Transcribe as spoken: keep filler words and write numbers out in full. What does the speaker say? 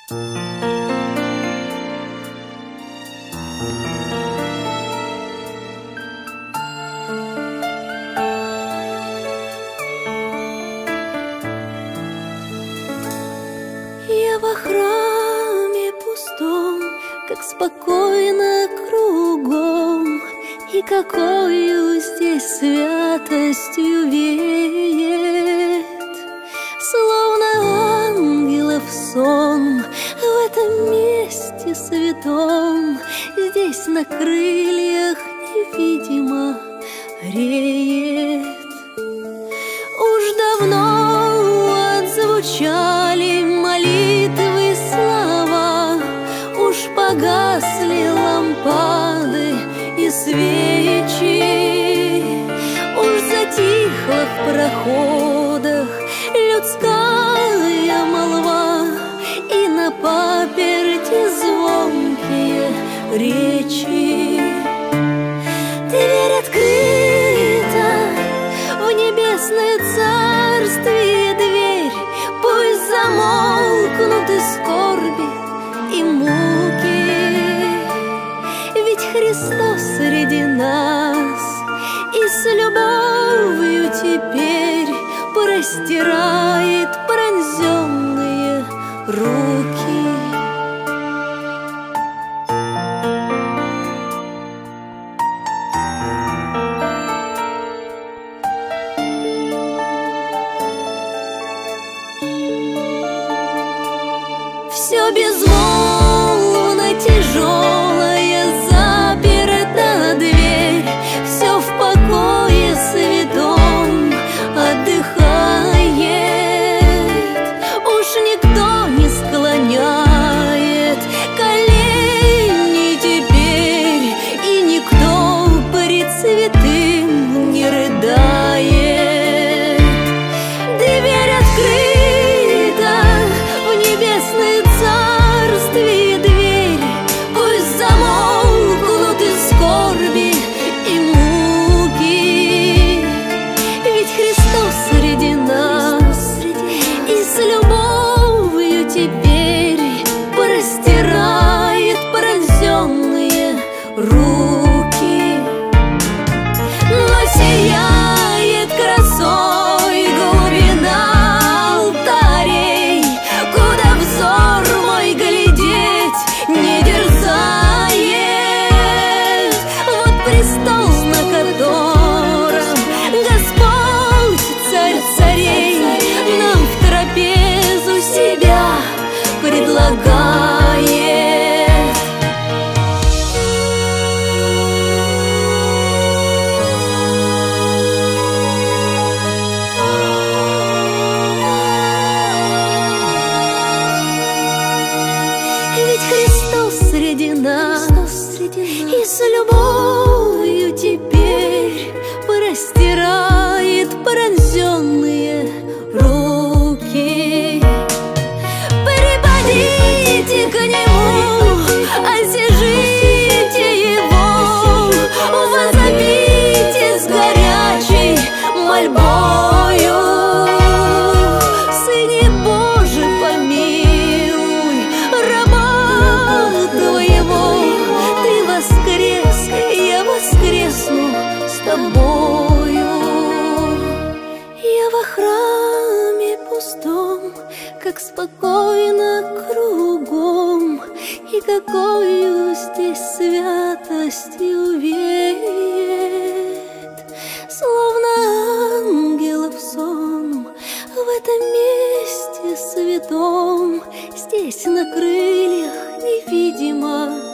Я во храме пустом, как спокойно кругом, и какою здесь святостью веет, словно ангелов сон в этом месте святом. Здесь на крыльях невидимо реет. Уж давно отзвучали молитвы слова, уж погасли лампады и свечи, уж затихла в проходах людская молва, и на паперти звонкие речи. Дверь открыта в небесное царствие, дверь, пусть замолкнут и скорби, и муки, ведь Христос среди нас, и с любовью теперь простирает пронзенные руки. Все безмолвно, тяжелая заперта дверь, все в покое святом отдыхает. Уж никто не склоняет колени теперь, и никто пред святым не рыдает. Дверь открыта в небесное царствие, дверь, пусть замолкнут и скорби, и муки, ведь Христос среди нас, и с любовью теперь простирает пронзенные руки. Но сияет красой глубина алтарей, куда взор мой глядеть не дерзает. Вот престол, на котором Господь, царь царей, нам в трапезу себя предлагает. Ведь Христос среди нас, и с любовью теперь простирает пронзенные руки. Припадите к Нему, осижите Его, возопите с горячей мольбою. Сыне Божий, помилуй раба Твоего, Ты воскрес, я воскресну с Тобою. Я во храме пустом, как спокойно кругом, и какою здесь святостью веет, словно ангелов сон в этом месте святом. Здесь на крыльях невидимо